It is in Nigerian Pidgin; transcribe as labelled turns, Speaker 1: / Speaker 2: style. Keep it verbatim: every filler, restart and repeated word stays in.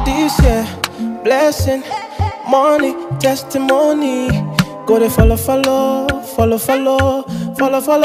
Speaker 1: this year, blessing, money, testimony. Go to follow, follow, follow, follow, follow, follow.